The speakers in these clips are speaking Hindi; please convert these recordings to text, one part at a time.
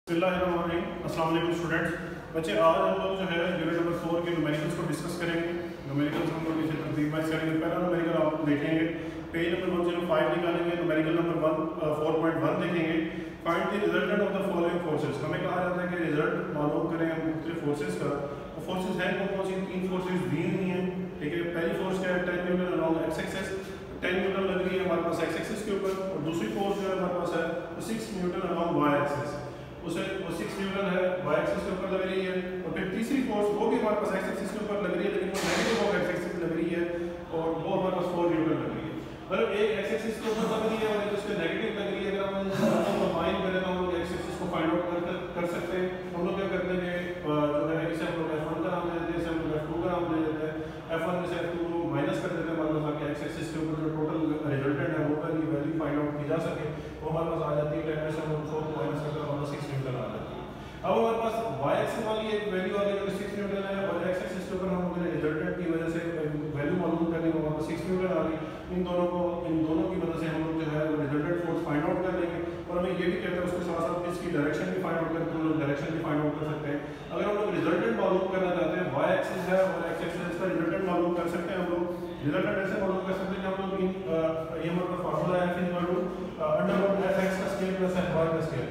अस्सलाम वालेकुम स्टूडेंट्स। बच्चे आज हम लोग जो है यूनिट नंबर 4 के न्यूमेरिकल्स को डिस्कस करेंगे। न्यूमेरिकल्स हम लोग इसे तरतीब वाइज करेंगे। पहला न्यूमेरिकल आप देखेंगे, पेज नंबर 105 निकालेंगे। न्यूमेरिकल नंबर 4.1 देखेंगे, find the resultant of the following forces. हमें कहा जाता है कि रिजल्ट मालूम करें हम मुख्तलिफ फोर्सेस का। वो फोर्सेस हैं कौन कौन सी? तीन फोर्सेस दी हुई हैं, ठीक है। पहली फोर्स क्या है? 10 newton along X axis, 10 newton लग रही है हमारे पास एक्स एक्सिस के ऊपर। और दूसरी फोर्स जो है हमारे पास है 6 न्यूटन अलॉन्ग वाई एक्सिस, उसे वो 6 न्यूटन है वाई एक्सिस के ऊपर लग रही है। और फिर तीसरी फोर्स वो भी हमारे पास एक्स एक्सिस के ऊपर लग रही है, लेकिन वो नेगेटिव ऑफ एक्स एक्सिस लग रही है और वो हमारे पास 4 न्यूटन लग रही है। मतलब एक एक्स एक्सिस के ऊपर लग रही है और एक उसके नेगेटिव लग रही है। अगर हम इसको कंबाइन करें तो हम लोग एक्स एक्सिस को फाइंड आउट कर सकते हैं। हम लोग क्या करते हैं कि जो है इसे हम लोग f1 का नाम दे देते हैं, इसे हम लोग f2 का नाम दे देते हैं। f1 में से f2 को माइनस कर देते हैं हमारे पास, एक्स एक्सिस के ऊपर जो टोटल रिजल्टेंट है वो का वैल्यू फाइंड आउट की जा सके वो हमारे पास आ जाती है। 10 में से हम लोग 4 को माइनस करते हैं हमारे पास 6 न्यूटन आ जाती है। अब हमारे पास y एक्सिस वाली एक वैल्यू आ गई जो 6 न्यूटन है, और x एक्सिस के ऊपर हम लोगों ने रिजल्टेंट की वजह से वैल्यू मालूम करनी है, हमारे पास 6 न्यूटन आ गई। इन दोनों की वजह से हम लोग जो है रिजल्टेंट फोर्स फाइंड आउट कर लेंगे। और हमें ये भी कहते हैं उसके साथ साथ इसकी डायरेक्शन भी फाइंड आउट करके हम लोग डायरेक्शन भी फाइंड आउट कर सकते हैं। अगर हम लोग रिजल्टेंट मालूम करना चाहते हैं, y एक्सिस है और x एक्सिस का रिजल्टेंट मालूम कर सकते हैं। हम लोग रिजल्टेंट ऐसे मालूम कर सकते हैं कि हम लोग ये हमारा फार्मूला है f का स्केल प्लस fy का स्केल।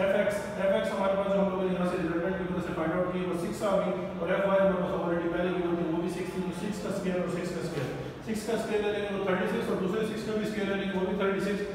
fx हमारे पास जो हम लोग यहाँ से रिजल्टेंट की वजह से फाइंड आउट की वो 6 आ गई, और fy हमारे पास ऑलरेडी पहले की होती वो भी 6 थी। 6 का स्केल और 6 का स्केल, 6 का स्केल लेंगे तो 36 और दूसरे 6 का भी स्केल लेंगे वो भी 36।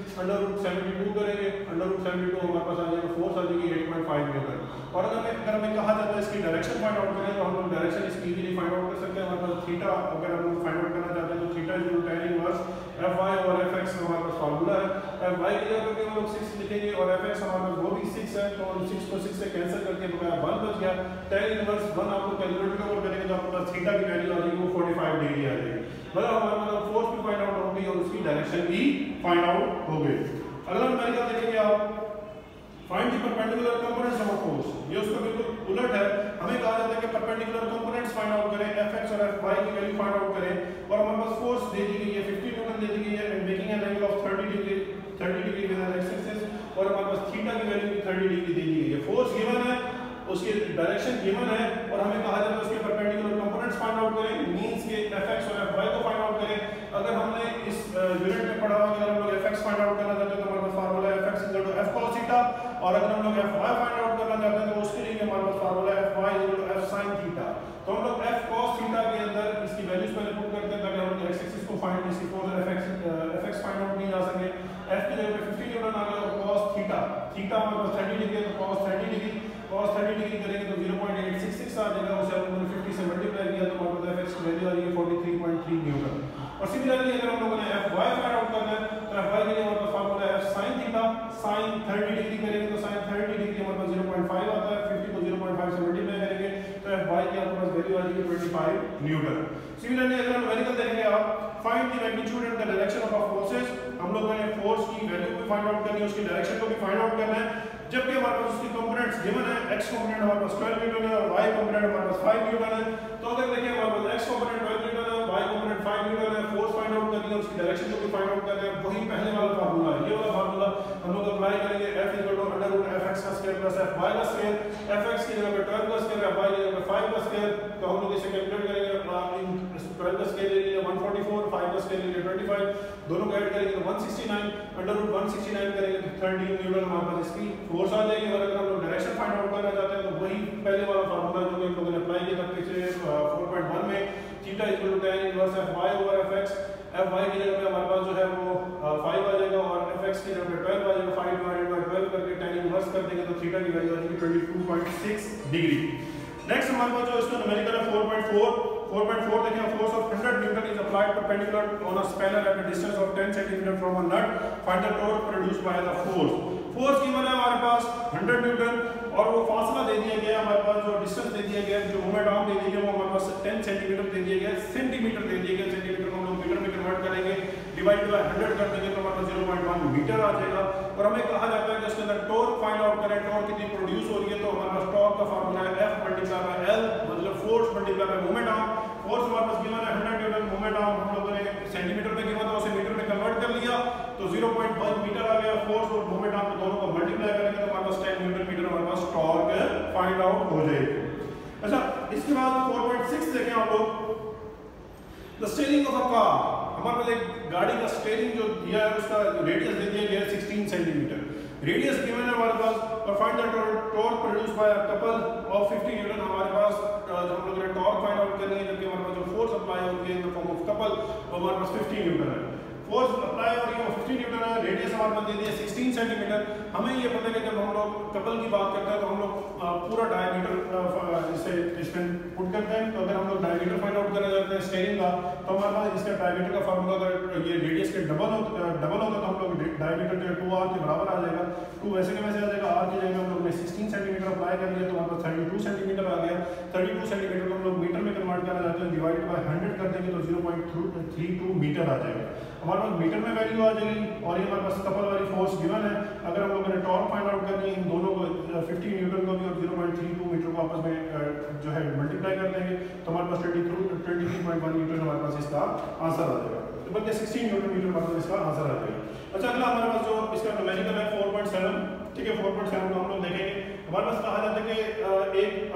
√72 करेंगे, √72 हमारे पास आ जाएगा फोर्स आ जाएगी 8.5 न्यूटन। और अगर हमें कहा जाता है इसकी डायरेक्शन फाइंड आउट करें तो हम लोग डायरेक्शन इसकी इजीली फाइंड आउट कर सकते हैं। हमारे पास थीटा अगर हम लोग फाइंड आउट करना चाहते हैं तो थीटा tan इनवर्स fy और fx हमारे पास फार्मूला है। fy की जगह पे हम लोग 6 लिखेंगे और fx हमारे पास वो भी 6 है, तो हम 6 को 6 से कैंसिल करके बकाया 1 बच गया। tan इनवर्स 1 आप लोग कैलकुलेटर में करेंगे तो आपके पास थीटा की वैल्यू आ जाएगी वो 45 डिग्री आ जाएगी। मतलब हमारे पास फोर्स भी फाइंड आउट हो गई और उसकी डायरेक्शन भी फाइंड आउट हो गई। अगला न्यूमेरिकल देखेंगे आप, find the perpendicular components of force. ये उसका बिल्कुल उलट है। हमें कहा जाता है कि परपेंडिकुलर कंपोनेंट्स फाइंड आउट करें, fx और fy की वैल्यू फाइंड आउट करें। और हमारे पास फोर्स दे दी गई है 50 न्यूटन दे दी गई है and making an angle of 30 degree with an X axis, और हमारे पास थीटा की वैल्यू भी 30 डिग्री दी गई है। फोर्स गिवन है, उसकी डायरेक्शन गिवन है, और हमें कहा जाता है उसके परपेंडिकुलर कंपोनेंट्स फाइंड आउट करें, मींस के fx और fy को फाइंड आउट करें। अगर हमने इस यूनिट में पढ़ा होगा अगर हम लोग fx फाइंड आउट करना चाहते हैं तो हमारे पास फार्मूला है fx f cos थीटा, और अगर हम लोग fy फाइंड आउट करना चाहते हैं तो उसके लिए हमारे पास फार्मूला है fy f sin थीटा। तो हम लोग f cos थीटा के अंदर इसकी वैल्यूज पहले पुट करते हैं ताकि हम लोग x एक्सिस को फाइंड इसकी फोर्स fx फाइंड आउट नहीं जा सके। f की जगह पे 50 न्यूटन आ गया और cos थीटा हमारे पास 30 डिग्री है तो cos 30 डिग्री करेंगे तो 0.866 आ जाएगा। उसे हमने 50 से मल्टीप्लाई किया तो हमारे पास fx की वैल्यू आ रही है 43.3 न्यूटन। और सिमिलरली अगर हम लोगों ने fy फाइंड आउट करना है तो fy के लिए हमारे पास फार्मूला है f sin थीटा, sin 30 डिग्री करेंगे तो sin 30 डिग्री हमारे पास 0.5 आता है। 50 को 0.5 से मल्टीप्लाई करेंगे तो fy की आपके पास वैल्यू आ जाएगी 25 न्यूटन। सिमिलरली अगर हम न्यूमेरिकल देखेंगे आप, find the magnitude and the direction of forces. हम लोगों ने फोर्स की वैल्यू भी फाइंड आउट करनी है, उसकी डायरेक्शन को भी फाइंड आउट करना है। जबकि हमारे पास उसकी कंपोनेंट्स गिवन है, x कंपोनेंट हमारे पास 12 न्यूटन है और y कंपोनेंट हमारे पास 5 न्यूटन है। तो अगर देखिए हमारे पास x कंपोनेंट 12 न्यूटन है, y कंपोनेंट 5 न्यूटन है, फोर्स फाइंड आउट करनी है, उसकी डायरेक्शन को भी फाइंड आउट करना है। वही पहले वाला फार्मूला है, ये वाला फार्मूला हम लोग अप्लाई करेंगे। f √fx का स्क्वायर प्लस fy का स्क्वायर। fx की जगह पे 12 का स्क्वायर, fy की जगह पे 5 का स्क्वायर। तो हम लोग इसे कैलकुलेट करेंगे। 12 का स्क्वायर ले लीजिए 144, 5 का स्क्वायर ले लीजिए 25, दोनों को ऐड करेंगे तो 169, √169 करेंगे तो 30 न्यूटन हमारे पास इसकी फोर्स आ जाएगी। और अगर हम लोग डायरेक्शन फाइंड आउट करना चाहते हैं तो वही पहले वाला फार्मूला जो हम लोगों ने अप्लाई किया था पिछले 4.1 में, theta tan inverse fy over fx। fy की जगह पे हमारे पास जो है वो 5 आ जाएगा और fx की जगह पे 12 आ जाएगा। 5 डिवाइडेड बाय 12 करके tan इनवर्स कर देंगे तो थीटा की वैल्यू आ जाएगी 22.6 डिग्री। नेक्स्ट हमारे पास जो इसका न्यूमेरिकल है 4.4 देखें, force of 100 newton is applied perpendicular on a spanner at a distance of 10 centimetre from a nut, find the torque produced by the force given है हमारे पास 100 न्यूटन, और वो फासला दे दिया गया हमारे पास, जो डिस्टेंस दे दिया गया, जो मोमेंट आर्म दे दिया गया वो हमारे पास 10 सेंटीमीटर दे दिया गया, सेंटीमीटर दे दिया गया। सेंटीमीटर को हम लोग मीटर में कन्वर्ट करेंगे, डिवाइड बाय 100 कर देंगे तो हमारे पास 0.1 मीटर आ जाएगा। और हमें कहा जाता है कि इसके अंदर टॉर्क फाइंड आउट करें, टॉर्क कितनी प्रोड्यूस हो रही है। तो हमारे पास टॉर्क का फार्मूला है F मल्टीप्लाई बाय L, मतलब force multiply by moment arm. Force हमारे पास गिवन है 100 न्यूटन, मोमेंट आर्म हम लोगों ने सेंटीमीटर में गिवन था, उसे मीटर में कन्वर्ट कर लिया तो 0.1 मीटर आ गया। फोर्स और मोमेंट आर्म दोनों को मल्टीप्लाई करेंगे तो हमारे पास 10 न्यूटन मीटर हमारे पास टॉर्क फाइंड आउट हो जाएगी। अच्छा, इसके बाद 4.6 देखें आप लोग, the steering of a car. हमारे पास एक गाड़ी का स्टीयरिंग जो दिया है उसका रेडियस दे दिया गया है 16 सेंटीमीटर, रेडियस गिवन है हमारे पास, और find the torque produced by a couple of 50 newton. हमारे पास जो हम लोग ने टॉर्क फाइंड आउट करनी है, जबकि हमारे पास जो फोर्स अप्लाई होगी in the form of couple वो हमारे पास 50 न्यूटन है। फोर्स अप्लाई हो रही है 50 न्यूटन है, रेडियस हमारे पास दे दी है 16 सेंटीमीटर। हमें ये पता है कि जब हम लोग कपल की बात करते हैं तो हम लोग पूरा डायमीटर इसे इसमें पुट करते हैं। तो अगर हम लोग डायमीटर फाइंड आउट करना चाहते हैं स्टीयरिंग का, तो हमारे पास इसका डायमीटर का फार्मूला अगर ये रेडियस के डबल होता तो हम लोग डायमीटर जो 2r के बराबर आ जाएगा। 2 वैसे के वैसे आ जाएगा, r की जगह हम लोग ने 16 सेंटीमीटर अप्लाई कर लिया तो हमारे पास 32 सेंटीमीटर आ गया। 32 सेंटीमीटर को हम लोग मीटर में कन्वर्ट करना चाहते हैं, डिवाइड बाय 100 कर देंगे तो 0.32 मीटर आ जाएगा। हमारे पास मीटर में वैल्यू आ जाएगी, और ये हमारे पास कपल वाली फोर्स गिवन है। अगर हम लोगों ने टॉर्क फाइंड आउट करनी है, इन दोनों को 50 न्यूटन को भी और 0.32 मीटर को आपस में जो है मल्टीप्लाई कर देंगे तो हमारे पास 23.1 न्यूटन हमारे पास इसका आंसर आ जाएगा। तो बल्कि 16 न्यूटन मीटर हमारे पास इसका आंसर आ जाएगा। अच्छा, अगला हमारे पास जो इसका न्यूमेरिकल है 4.7, ठीक है। 4.7 को हम लोग देखेंगे। हमारे पास कहा जाता है कि एक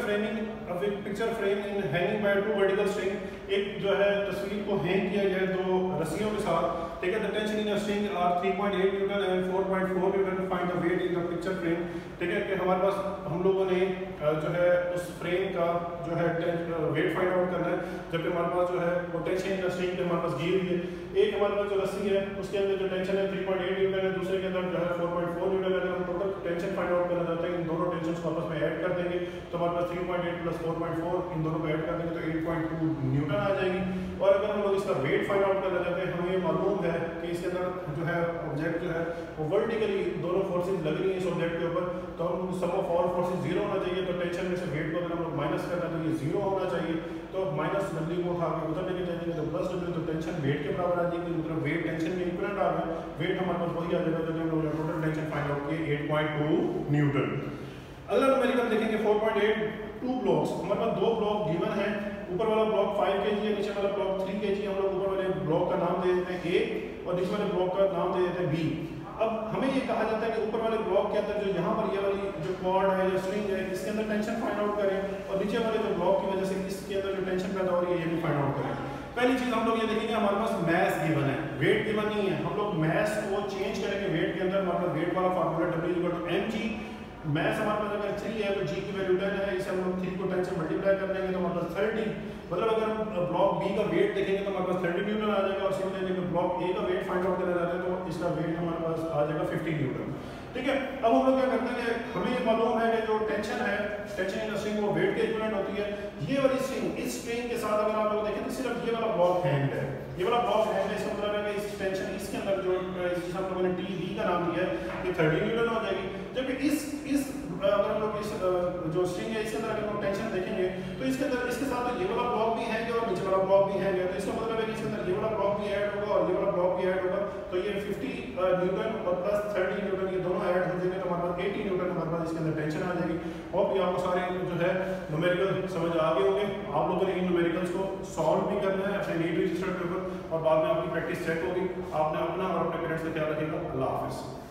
picture frame in hanging by 2 vertical string, एक जो है तस्वीर को हैंग किया गया है 2 रस्सियों के साथ, ठीक है। The tension in a string are 3.8 newton and 4.4 newton to find the weight in the picture frame, ठीक है। कि हमारे पास हम लोगों ने जो है उस फ्रेम का जो है वेट फाइंड आउट करना है, जबकि हमारे पास जो है वो टेंशन इन द स्ट्रिंग पे हमारे पास दी हुई है। एक हमारे पास जो रस्सी है उसके अंदर जो टेंशन है 3.8 न्यूटन है, दूसरे के अंदर जो है 4.4 न्यूटन है। अगर हम टोटल टेंशन फाइंड आउट करना चाहते हैं, इन दोनों टेंशन को आपस में ऐड कर देंगे तो हमारे पास 3.8 प्लस 4.4, इन दोनों को ऐड कर देंगे तो 8.2 न्यूटन आ जाएगी। और अगर हम लोग इसका वेट फाइंड आउट करना चाहते हैं, हमें मालूम है कि इसके अंदर जो है ऑब्जेक्ट जो है वो वर्टिकली दोनों फोर्सेज लग रही है इस ऑब्जेक्ट के ऊपर, तो हम सम ऑफ ऑल फोर्सेज 0 होना चाहिए। तो टेंशन में से वेट को अगर हम लोग माइनस करना है तो ये 0 होना चाहिए, तो माइनस डब्ल्यू को उठा के उधर लेके जाएंगे तो प्लस डब्ल्यू, तो टेंशन वेट के बराबर आ जाएगी। मतलब वेट टेंशन में इक्वलेंट आ गया, वेट हमारे पास वही आ जाएगा जो हम लोग टोटल टेंशन फाइंड आउट किए 8.2 न्यूटन। अगला न्यूमेरिकल देखेंगे 4.8, 2 ब्लॉक्स। हमारे पास 2 ब्लॉक गिवन है, ऊपर वाला ब्लॉक 5 kg है, नीचे वाला ब्लॉक 3 kg। हम लोग ऊपर वाले ब्लॉक का नाम दे देते हैं A और नीचे वाले ब्लॉक का नाम दे देते हैं B। अब हमें ये कहा जाता है कि ऊपर वाले ब्लॉक के अंदर जो यहाँ पर ये वाली जो कॉर्ड है या स्ट्रिंग है, इसके अंदर टेंशन फाइंड आउट करें, और नीचे वाले जो ब्लॉक की वजह से इसके अंदर जो टेंशन पैदा हो रही है ये भी फाइंड आउट करें। पहली चीज हम लोग ये देखेंगे, हमारे पास मैस गिवन है, वेट गिवन नहीं है। हम लोग मैस को चेंज करेंगे वेट के अंदर। हमारे पास वेट वाला फार्मूला W=mg। मैस हमारे पास अगर 3 है तो g की वैल्यू 10 है, इसे हम लोग 3 को 10 से मल्टीप्लाई कर देंगे तो हमारे पास 30। मतलब अगर हम ब्लॉक बी का वेट देखेंगे तो हमारे पास 30 न्यूटन आ जाएगा, और सिमिलरली अगर ब्लॉक ए का वेट फाइंड आउट करना चाहते हैं तो इसका वेट हमारे पास आ जाएगा 50 न्यूटन, ठीक है। अब हम लोग क्या करते हैं कि हमें ये मालूम है कि जो टेंशन है, टेंशन इन स्ट्रिंग वो वेट के इक्विवेलेंट होती है। ये वाली स्ट्रिंग, इस स्ट्रिंग के साथ अगर आप लोग देखें तो सिर्फ ये वाला ब्लॉक हैंग है, ये वाला ब्लॉक हैंग है। इसका मतलब है कि इस टेंशन इसके अंदर जो जिसे हम लोगों ने TB का नाम दिया है ये 30 न्यूटन हो जाएगी। जबकि इस अगर हम लोग इस जो स्ट्रिंग है इसके अंदर अगर हम टेंशन देखेंगे तो इसके अंदर इसके साथ तो ये वाला ब्लॉक भी है और नीचे वाला ब्लॉक भी है, तो इसका मतलब है कि इसके अंदर ये वाला ब्लॉक भी ऐड होगा और ये वाला ब्लॉक भी ऐड होगा, तो ये 50 न्यूटन और प्लस 30 न्यूटन ये दोनों ऐड हो जाएंगे तो हमारे पास 80 न्यूटन हमारे पास इसके अंदर टेंशन आ जाएगी। होप ये आपको सारे जो है न्यूमेरिकल समझ आ गए होंगे। आप लोगों ने इन न्यूमेरिकल्स को सॉल्व भी करना है अपने नीट रजिस्टर्ड पेपर, और बाद में आपकी प्रैक्टिस चेक होगी। आपने अपना और अपने पेरेंट्स का ख्याल रखिएगा। अल्लाह हाफिज़।